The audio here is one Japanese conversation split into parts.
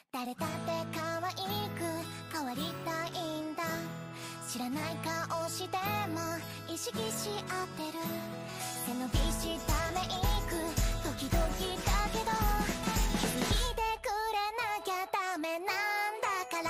誰だって可愛く変わりたいんだ。知らない顔しても意識し合ってる。背伸びしたメイク時々だけど気づいてくれなきゃダメなんだから。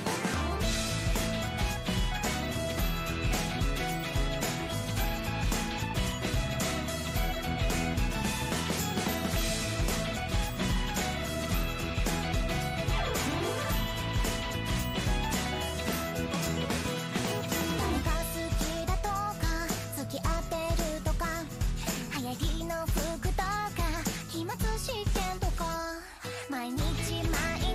の服とか期末試験とか毎日忙しい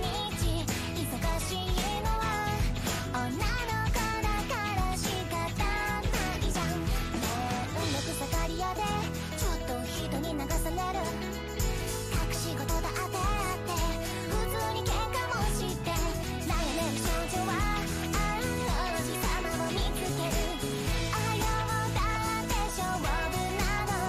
のは女の子だから仕方ないじゃん。めんどくさがり屋でちょっと人に流される隠し事だってあって普通に喧嘩もして悩める少女は王子様を見つける。あようだって勝負なの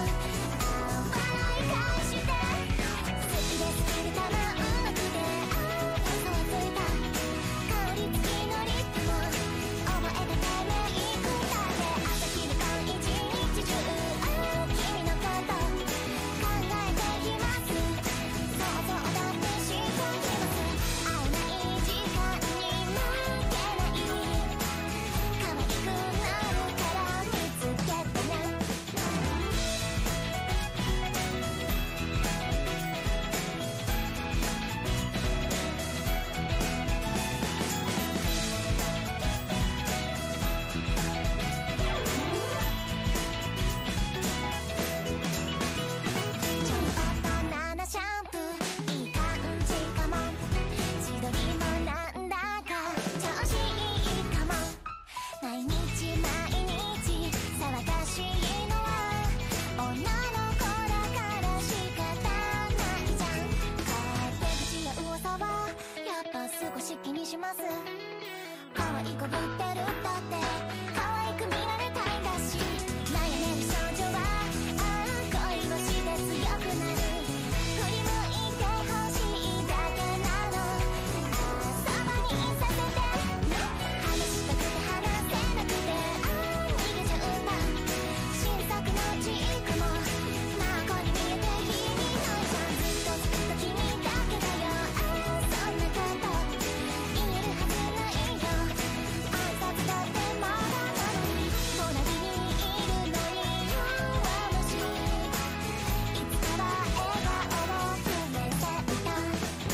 可愛い子ぶってるだって可愛く見られたいんだし悩める少女は恋をして強くなる。振り向いてほしいだけなのそばにいさせて話したくて話せなくて逃げちゃうんだ。新作のチークも真っ赤に見えて意味ないじゃん。ずっとずっと君だけだよそんなこと言えるはずないよ。挨拶だってまだなのに隣にいるのに弱虫。いつから笑顔をくれていた。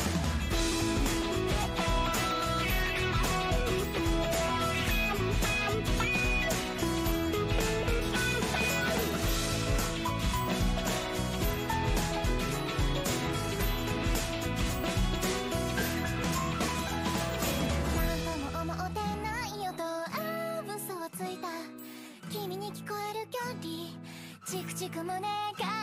なんとも思ってないよと嘘をついた君に聞こえる距離チクチク胸が